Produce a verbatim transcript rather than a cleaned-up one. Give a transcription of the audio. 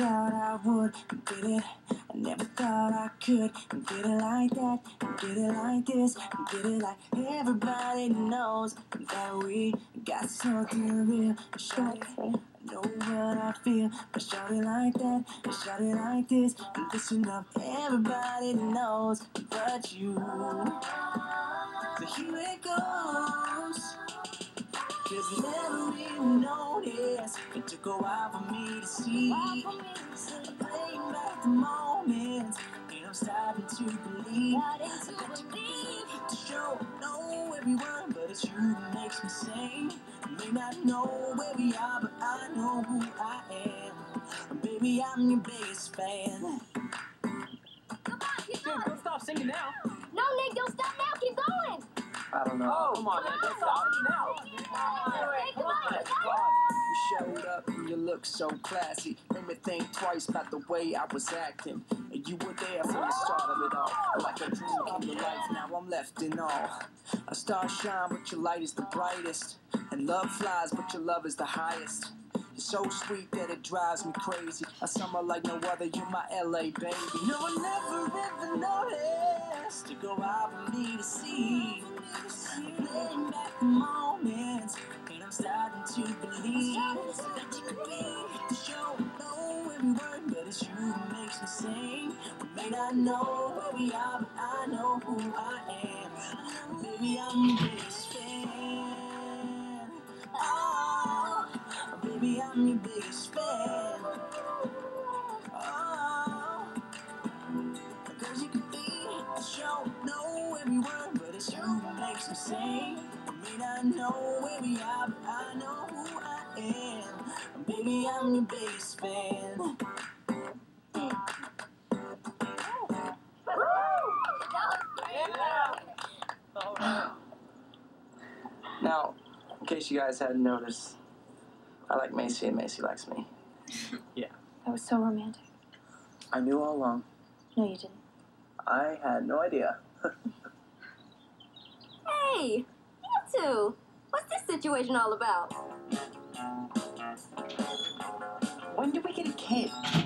thought I would get it. I never thought I could get it like that, get it like this, get it like everybody knows that we got something real. Shawty, I know what I feel, but shawty like that, shawty like this. Listen up, everybody knows but you. So here it goes. Cause you never even noticed. It took a while for me to see. Playing back the moments, and I'm starting to believe that you could be to show know everyone, but it's you that makes me sing. I may not know where we are, but I know who I am. Baby, I'm your biggest fan. Come on, keep going. Dude, don't stop singing now. No, Nick, don't stop now. Keep going. I don't know. Oh, come on, man. Don't stop singing now. Come on, come on. You showed up and you look so classy. Made me think twice about the way I was acting. And you were there from the start of it all. Like a dream come to life, now I'm left in awe. A star shine, but your light is the brightest. And love flies, but your love is the highest. You're so sweet that it drives me crazy. A summer like no other, you're my L A baby. No, I never ever noticed to go out for me to see. Playing back the moments, and I'm starting to believe that you could be the show. Know every word, but it's you who makes me sing. We may not know where we are, but I know who I am. Baby, I'm your biggest fan. Oh, baby, I'm your biggest fan. Oh, cause you could be the show, know every word, but it's you who makes me sing. I may not know where we are, but I know who I am. Baby, I'm your biggest fan. Now, in case you guys hadn't noticed, I like Macy and Macy likes me. Yeah. That was so romantic. I knew all along. No, you didn't. I had no idea. Hey, you two. What's this situation all about? When did we get a kid?